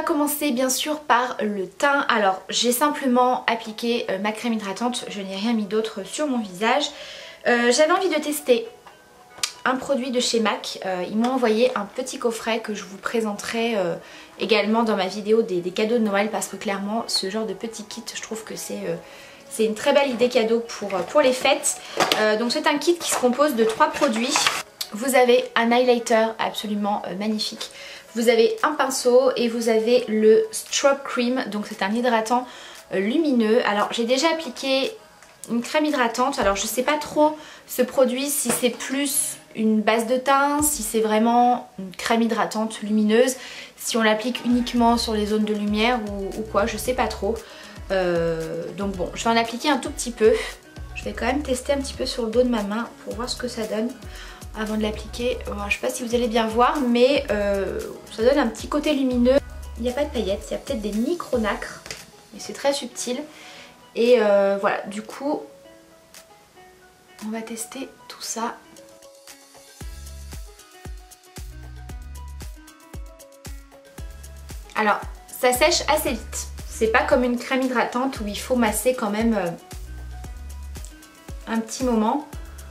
commencer bien sûr par le teint. Alors j'ai simplement appliqué ma crème hydratante, je n'ai rien mis d'autre sur mon visage. J'avais envie de tester un produit de chez MAC. Ils m'ont envoyé un petit coffret que je vous présenterai également dans ma vidéo des cadeaux de Noël, parce que clairement ce genre de petit kit, je trouve que c'est une très belle idée cadeau pour les fêtes. Donc c'est un kit qui se compose de 3 produits. Vous avez un highlighter absolument magnifique, vous avez un pinceau et vous avez le Strobe Cream, donc c'est un hydratant lumineux. Alors j'ai déjà appliqué une crème hydratante, alors je sais pas trop ce produit si c'est plus une base de teint, si c'est vraiment une crème hydratante lumineuse, si on l'applique uniquement sur les zones de lumière ou quoi, je sais pas trop. Donc bon, je vais en appliquer un tout petit peu. Je vais quand même tester un petit peu sur le dos de ma main pour voir ce que ça donne avant de l'appliquer. Je sais pas si vous allez bien voir, mais ça donne un petit côté lumineux. Il n'y a pas de paillettes, il y a peut-être des micro-nacres, mais c'est très subtil. Et voilà, du coup, on va tester tout ça. Alors, ça sèche assez vite. C'est pas comme une crème hydratante où il faut masser quand même un petit moment.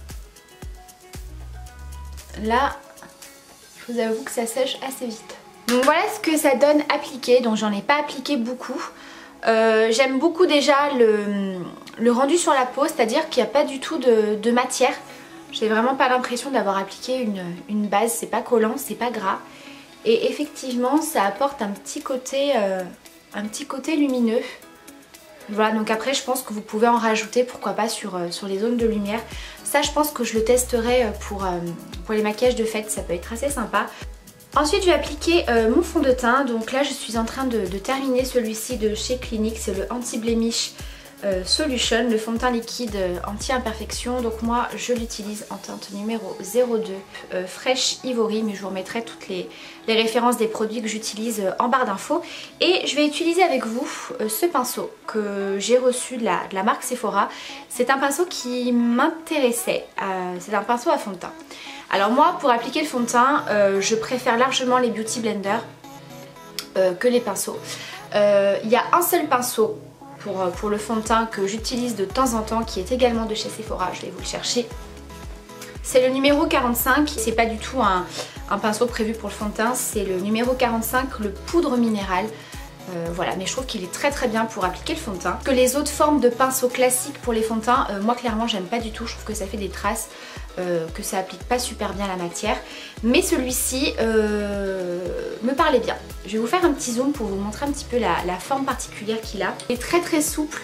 Là, je vous avoue que ça sèche assez vite. Donc voilà ce que ça donne appliqué. Donc j'en ai pas appliqué beaucoup. J'aime beaucoup déjà le rendu sur la peau, c'est-à-dire qu'il n'y a pas du tout de matière. J'ai vraiment pas l'impression d'avoir appliqué une base. C'est pas collant, c'est pas gras. Et effectivement, ça apporte un petit côté lumineux. Voilà, donc après je pense que vous pouvez en rajouter, pourquoi pas sur les zones de lumière. Ça je pense que je le testerai pour les maquillages de fête, ça peut être assez sympa. Ensuite je vais appliquer mon fond de teint. Donc là je suis en train de terminer celui-ci de chez Clinique, c'est le Anti-Blemish Solution, le fond de teint liquide anti-imperfection. Donc moi je l'utilise en teinte numéro 02 Fresh Ivory, mais je vous remettrai toutes les références des produits que j'utilise en barre d'infos. Et je vais utiliser avec vous ce pinceau que j'ai reçu de la marque Sephora. C'est un pinceau qui m'intéressait, c'est un pinceau à fond de teint. Alors moi pour appliquer le fond de teint, je préfère largement les Beauty Blender que les pinceaux. Il y a un seul pinceau pour le fond de teint que j'utilise de temps en temps, qui est également de chez Sephora, je vais vous le chercher. C'est le numéro 45, c'est pas du tout un pinceau prévu pour le fond de teint, c'est le numéro 45, le poudre minérale. Voilà, mais je trouve qu'il est très très bien pour appliquer le fond de teint. Que les autres formes de pinceaux classiques pour les fonds de teint, moi clairement j'aime pas du tout, je trouve que ça fait des traces, que ça applique pas super bien la matière. Mais celui-ci me parlait bien. Je vais vous faire un petit zoom pour vous montrer un petit peu la forme particulière qu'il a. Il est très très souple.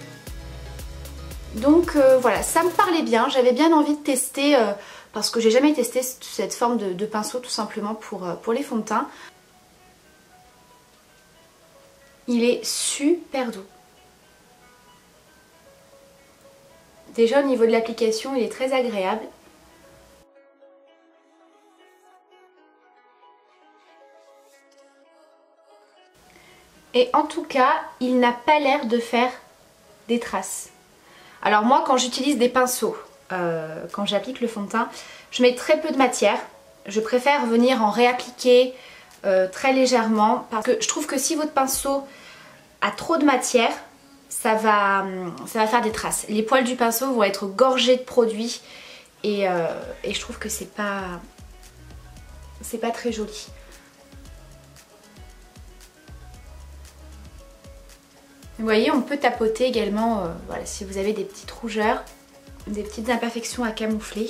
Donc voilà, ça me parlait bien, j'avais bien envie de tester parce que j'ai jamais testé cette forme de pinceau tout simplement pour les fonds de teint. Il est super doux. Déjà au niveau de l'application, il est très agréable. Et en tout cas, il n'a pas l'air de faire des traces. Alors moi, quand j'utilise des pinceaux, quand j'applique le fond de teint, je mets très peu de matière. Je préfère venir en réappliquer très légèrement, parce que je trouve que si votre pinceau a trop de matière, ça va faire des traces. Les poils du pinceau vont être gorgés de produits et je trouve que c'est pas très joli. Vous voyez, on peut tapoter également, voilà, si vous avez des petites rougeurs, des petites imperfections à camoufler.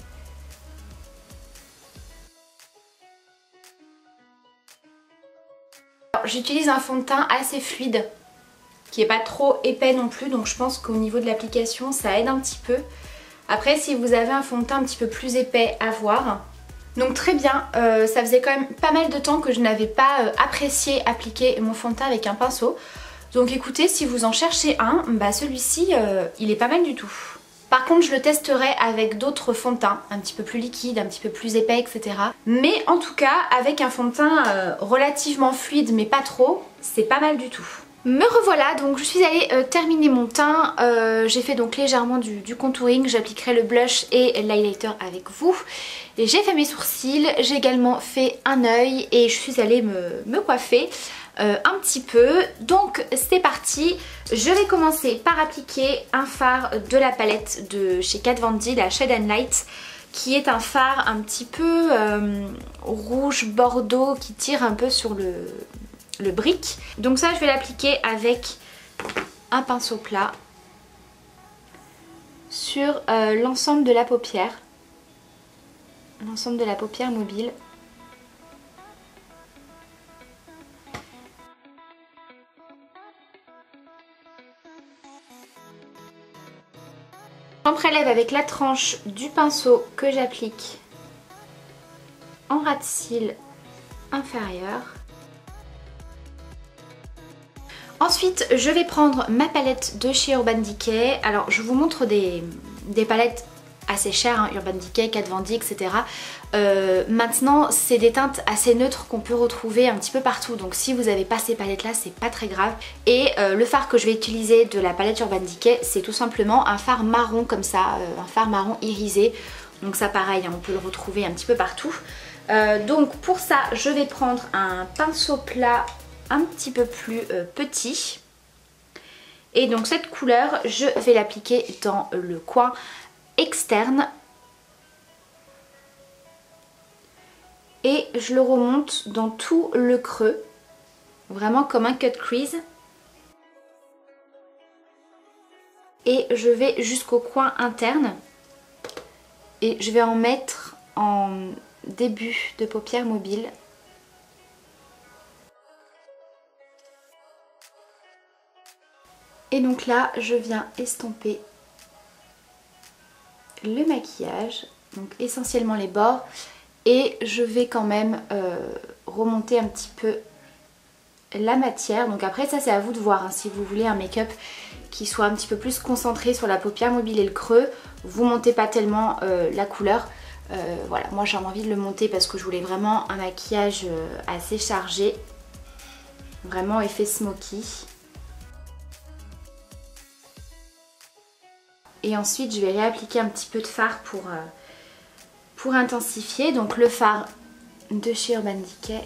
J'utilise un fond de teint assez fluide, qui n'est pas trop épais non plus, donc je pense qu'au niveau de l'application ça aide un petit peu. Après si vous avez un fond de teint un petit peu plus épais, à voir. Donc très bien, ça faisait quand même pas mal de temps que je n'avais pas apprécié appliquer mon fond de teint avec un pinceau. Donc écoutez, si vous en cherchez un, bah celui-ci il est pas mal du tout. Par contre je le testerai avec d'autres fonds de teint, un petit peu plus liquides, un petit peu plus épais, etc. Mais en tout cas avec un fond de teint relativement fluide mais pas trop, c'est pas mal du tout. Me revoilà, donc je suis allée terminer mon teint, j'ai fait donc légèrement du contouring, j'appliquerai le blush et l'highlighter avec vous. J'ai fait mes sourcils, j'ai également fait un œil et je suis allée me coiffer. un petit peu. Donc c'est parti, je vais commencer par appliquer un fard de la palette de chez Kat Von D, la Shade and Light, qui est un fard un petit peu rouge bordeaux qui tire un peu sur le brick. Donc ça je vais l'appliquer avec un pinceau plat sur l'ensemble de la paupière. L'ensemble de la paupière mobile. J'en prélève avec la tranche du pinceau que j'applique en ras de cils inférieur. Ensuite, je vais prendre ma palette de chez Urban Decay. Alors, je vous montre des palettes assez chères, hein, Urban Decay, Kat Von D, etc. Maintenant, c'est des teintes assez neutres qu'on peut retrouver un petit peu partout. Donc, si vous n'avez pas ces palettes-là, c'est pas très grave. Et le fard que je vais utiliser de la palette Urban Decay, c'est tout simplement un fard marron comme ça, un fard marron irisé. Donc ça, pareil, hein, on peut le retrouver un petit peu partout. Donc, pour ça, je vais prendre un pinceau plat un petit peu plus petit, et donc cette couleur je vais l'appliquer dans le coin externe et je le remonte dans tout le creux, vraiment comme un cut crease, et je vais jusqu'au coin interne et je vais en mettre en début de paupière mobile. Et donc là, je viens estomper le maquillage, donc essentiellement les bords, et je vais quand même remonter un petit peu la matière. Donc après ça c'est à vous de voir, hein. Si vous voulez un make-up qui soit un petit peu plus concentré sur la paupière mobile et le creux, vous montez pas tellement la couleur. Voilà, moi j'ai envie de le monter parce que je voulais vraiment un maquillage assez chargé, vraiment effet smoky. Et ensuite je vais réappliquer un petit peu de fard pour intensifier. Donc le fard de chez Urban Decay.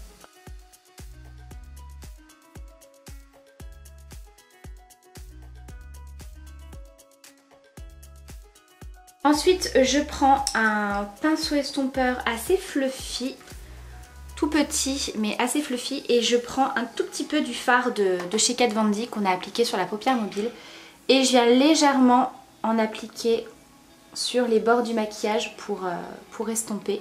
Ensuite je prends un pinceau estompeur assez fluffy, tout petit mais assez fluffy, et je prends un tout petit peu du fard de chez Kat Von D qu'on a appliqué sur la paupière mobile. Et je viens légèrement en appliquer sur les bords du maquillage pour estomper.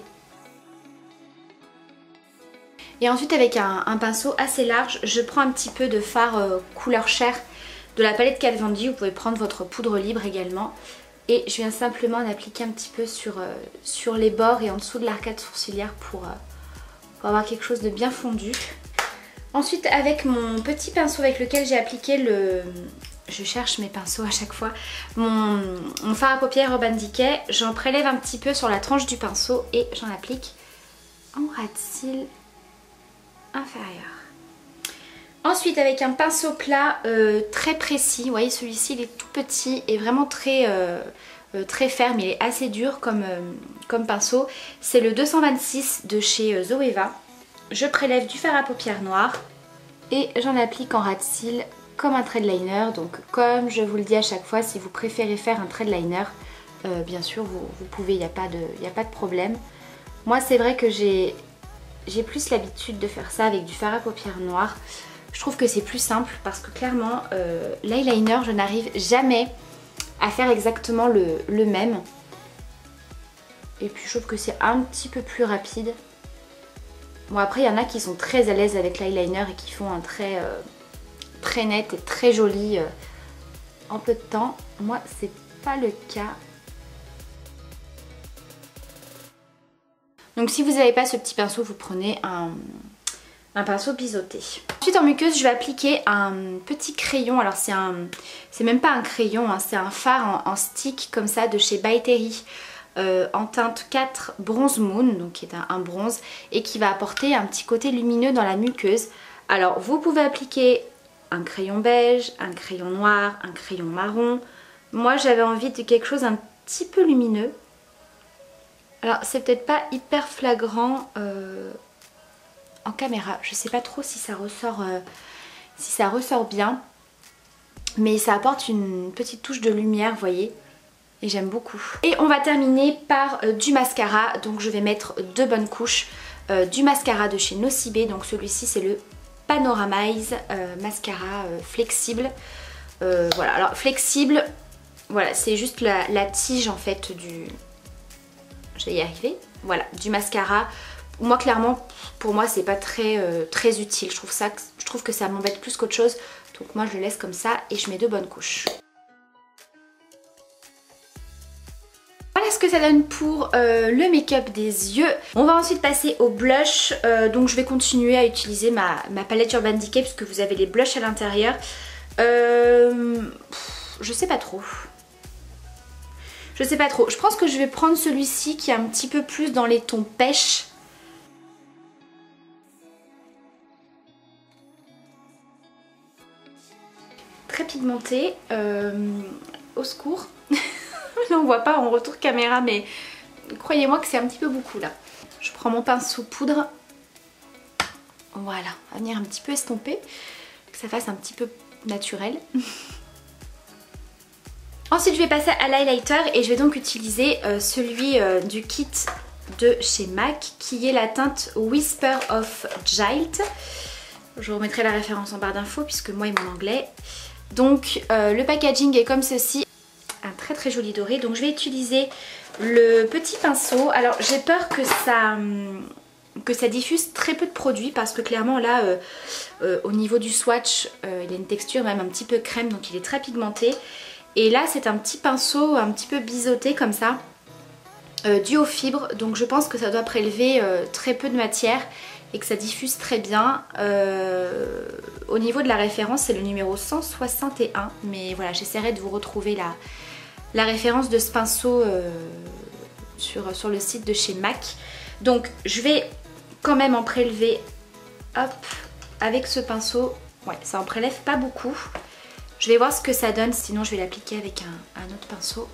Et ensuite avec un pinceau assez large, je prends un petit peu de fard couleur chair de la palette Kat Von D. Vous pouvez prendre votre poudre libre également. Et je viens simplement en appliquer un petit peu sur les bords et en dessous de l'arcade sourcilière pour avoir quelque chose de bien fondu. Ensuite avec mon petit pinceau avec lequel j'ai appliqué le... Je cherche mes pinceaux à chaque fois. Mon fard à paupières Urban Decay, j'en prélève un petit peu sur la tranche du pinceau et j'en applique en ras de cils inférieur. Ensuite avec un pinceau plat très précis, vous voyez celui-ci il est tout petit et vraiment très ferme, il est assez dur comme pinceau. C'est le 226 de chez Zoeva. Je prélève du fard à paupières noir et j'en applique en ras de cils comme un thread liner. Donc comme je vous le dis à chaque fois, si vous préférez faire un thread liner, bien sûr vous pouvez, il n'y a pas de problème. Moi c'est vrai que j'ai plus l'habitude de faire ça avec du fard à paupières noir. Je trouve que c'est plus simple parce que clairement l'eyeliner je n'arrive jamais à faire exactement le même. Et puis je trouve que c'est un petit peu plus rapide. Bon après il y en a qui sont très à l'aise avec l'eyeliner et qui font un trait très net et très joli en peu de temps. Moi c'est pas le cas. Donc si vous n'avez pas ce petit pinceau, vous prenez un pinceau biseauté. Ensuite en muqueuse je vais appliquer un petit crayon. Alors c'est même pas un crayon, hein, c'est un fard en stick comme ça de chez By Terry. En teinte 4 Bronze Moon, donc qui est un bronze et qui va apporter un petit côté lumineux dans la muqueuse. Alors vous pouvez appliquer un crayon beige, un crayon noir, un crayon marron. Moi j'avais envie de quelque chose un petit peu lumineux. Alors c'est peut-être pas hyper flagrant en caméra. Je sais pas trop si ça ressort bien. Mais ça apporte une petite touche de lumière, vous voyez. Et j'aime beaucoup. Et on va terminer par du mascara. Donc je vais mettre 2 bonnes couches. Du mascara de chez Nocibé. Donc celui-ci c'est le Panoramize mascara flexible. Voilà, alors flexible, voilà, c'est juste la tige en fait du... Je vais y arriver. Voilà, du mascara. Moi clairement, pour moi c'est pas très utile. Je trouve que ça m'embête plus qu'autre chose. Donc moi je le laisse comme ça et je mets 2 bonnes couches. Voilà ce que ça donne pour le make-up des yeux. On va ensuite passer au blush. Donc je vais continuer à utiliser ma palette Urban Decay puisque vous avez les blushs à l'intérieur. Je sais pas trop. Je pense que je vais prendre celui-ci qui est un petit peu plus dans les tons pêche. Très pigmenté. Au secours. Là on voit pas en retour caméra mais croyez-moi que c'est un petit peu beaucoup là. Je prends mon pinceau poudre. Voilà, on va venir un petit peu estomper. Que ça fasse un petit peu naturel. Ensuite je vais passer à l'highlighter et je vais donc utiliser celui du kit de chez MAC qui est la teinte Whisper of Gilt. Je vous remettrai la référence en barre d'infos puisque moi et mon anglais. Donc le packaging est comme ceci. Un très joli doré. Donc je vais utiliser le petit pinceau. Alors j'ai peur que ça diffuse très peu de produits parce que clairement là au niveau du swatch il a une texture même un petit peu crème donc il est très pigmenté. Et là c'est un petit pinceau un petit peu biseauté comme ça dû aux fibres. Donc je pense que ça doit prélever très peu de matière et que ça diffuse très bien. Au niveau de la référence c'est le numéro 161 mais voilà j'essaierai de vous retrouver la référence de ce pinceau sur le site de chez MAC. Donc je vais quand même en prélever hop avec ce pinceau. Ouais, ça en prélève pas beaucoup. Je vais voir ce que ça donne, sinon je vais l'appliquer avec un autre pinceau.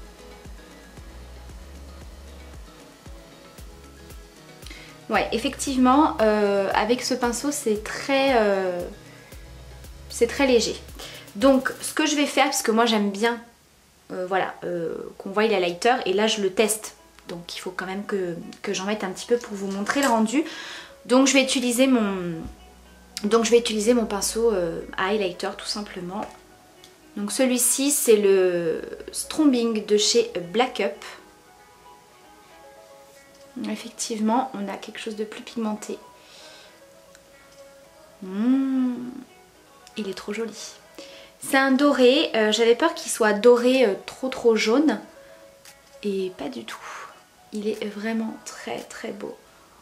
Ouais, effectivement, avec ce pinceau c'est très léger. Donc ce que je vais faire, parce que moi j'aime bien qu'on voie les highlighters et là je le teste. Donc il faut quand même que j'en mette un petit peu pour vous montrer le rendu. Donc je vais utiliser mon pinceau à highlighter tout simplement. Donc celui-ci c'est le Strombing de chez Black Up. Effectivement on a quelque chose de plus pigmenté. Il est trop joli. C'est un doré, j'avais peur qu'il soit doré trop jaune. Et pas du tout. Il est vraiment très beau.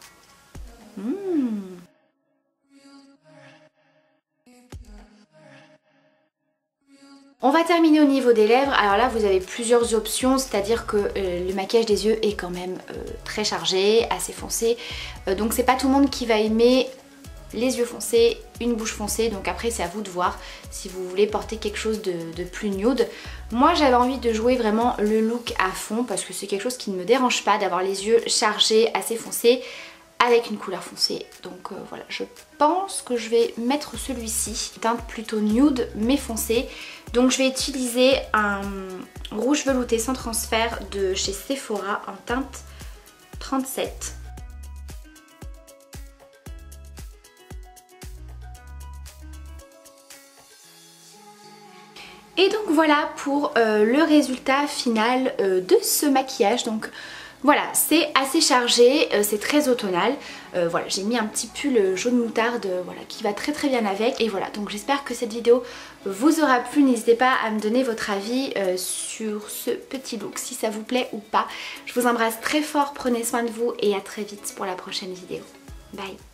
On va terminer au niveau des lèvres. Alors là vous avez plusieurs options, c'est-à-dire que le maquillage des yeux est quand même très chargé, assez foncé. Donc c'est pas tout le monde qui va aimer les yeux foncés, une bouche foncée, donc après c'est à vous de voir si vous voulez porter quelque chose de plus nude. Moi j'avais envie de jouer vraiment le look à fond parce que c'est quelque chose qui ne me dérange pas d'avoir les yeux chargés, assez foncés avec une couleur foncée. Donc voilà, je pense que je vais mettre celui-ci, teinte plutôt nude mais foncée. Donc je vais utiliser un rouge velouté sans transfert de chez Sephora en teinte 37. Et donc voilà pour le résultat final de ce maquillage. Donc voilà, c'est assez chargé, c'est très automnal. Voilà, j'ai mis un petit pull jaune moutarde voilà, qui va très bien avec. Et voilà, donc j'espère que cette vidéo vous aura plu. N'hésitez pas à me donner votre avis sur ce petit look, si ça vous plaît ou pas. Je vous embrasse très fort, prenez soin de vous et à très vite pour la prochaine vidéo. Bye!